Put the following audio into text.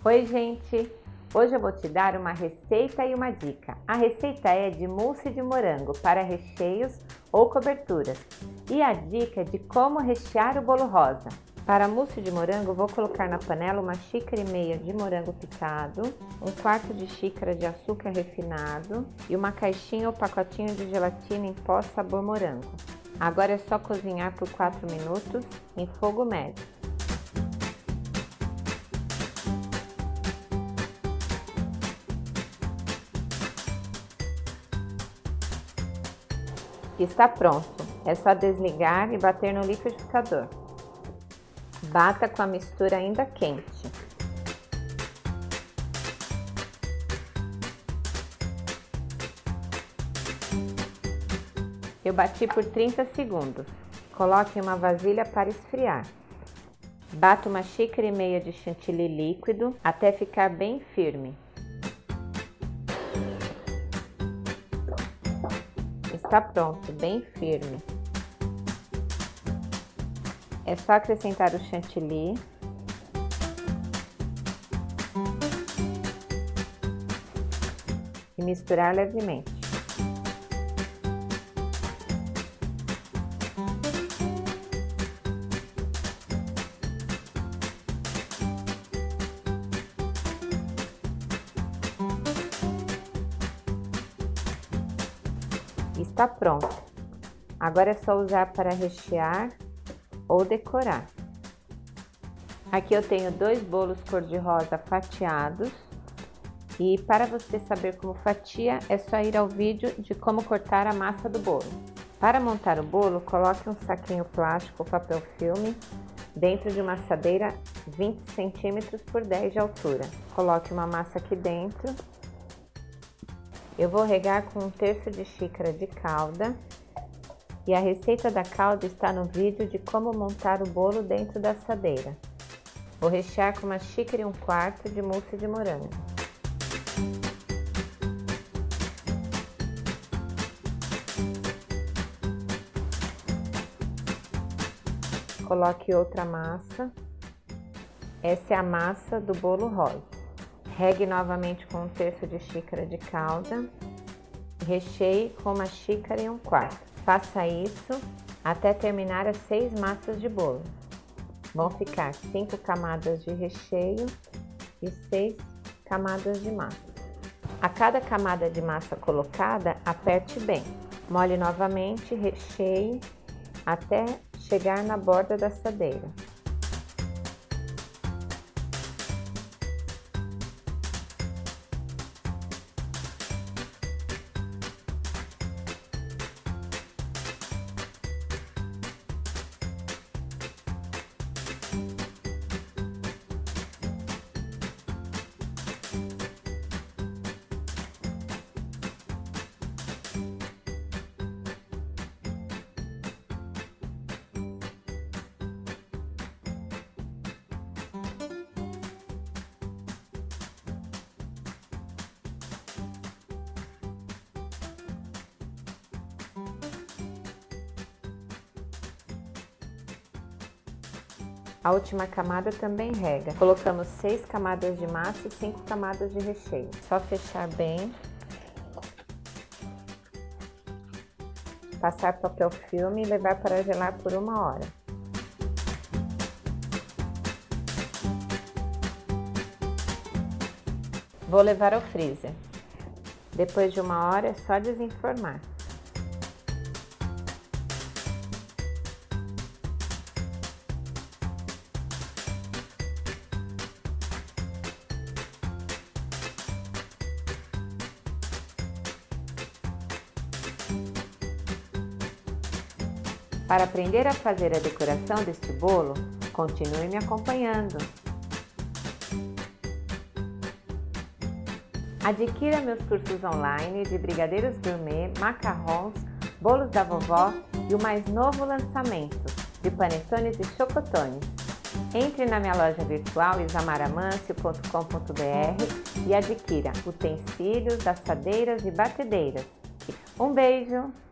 Oi gente, hoje eu vou te dar uma receita e uma dica. A receita é de mousse de morango para recheios ou coberturas e a dica é de como rechear o bolo rosa. Para mousse de morango, vou colocar na panela 1,5 xícaras de morango picado, 1/4 de xícara de açúcar refinado e uma caixinha ou pacotinho de gelatina em pó sabor morango. Agora é só cozinhar por 4 minutos em fogo médio. Está pronto, é só desligar e bater no liquidificador. Bata com a mistura ainda quente. Eu bati por 30 segundos. Coloque em uma vasilha para esfriar. Bata 1,5 xícaras de chantilly líquido até ficar bem firme. Está pronto, bem firme. É só acrescentar o chantilly e misturar levemente. Está pronto. Agora é só usar para rechear ou decorar. Aqui eu tenho 2 bolos cor-de-rosa fatiados e para você saber como fatia é só ir ao vídeo de como cortar a massa do bolo. Para montar o bolo, coloque um saquinho plástico ou papel filme dentro de uma assadeira 20 cm por 10 de altura. Coloque uma massa aqui dentro. Eu vou regar com 1/3 de xícara de calda e a receita da calda está no vídeo de como montar o bolo dentro da assadeira. Vou rechear com 1,25 xícaras de mousse de morango. Coloque outra massa. Essa é a massa do bolo rosa. Regue novamente com 1/3 de xícara de calda e recheie com 1,25 xícaras. Faça isso até terminar as 6 massas de bolo. Vão ficar 5 camadas de recheio e 6 camadas de massa. A cada camada de massa colocada, aperte bem. Molhe novamente, recheie até chegar na borda da assadeira. A última camada também rega. Colocamos 6 camadas de massa e 5 camadas de recheio. Só fechar bem. Passar papel filme e levar para gelar por 1 hora. Vou levar ao freezer. Depois de 1 hora é só desenformar. Para aprender a fazer a decoração deste bolo, continue me acompanhando. Adquira meus cursos online de brigadeiros gourmet, macarrons, bolos da vovó e o mais novo lançamento de panetones e chocotones. Entre na minha loja virtual isamaramancio.com.br e adquira utensílios, assadeiras e batedeiras. Um beijo!